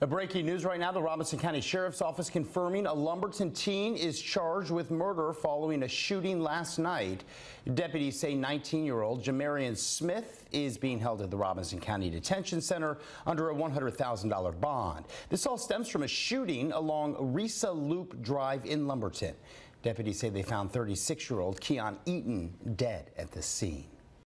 Breaking news right now, the Robinson County Sheriff's Office confirming a Lumberton teen is charged with murder following a shooting last night. Deputies say 19-year-old Jamarian Smith is being held at the Robinson County Detention Center under a $100,000 bond. This all stems from a shooting along Risa Loop Drive in Lumberton. Deputies say they found 36-year-old Keon Eaton dead at the scene.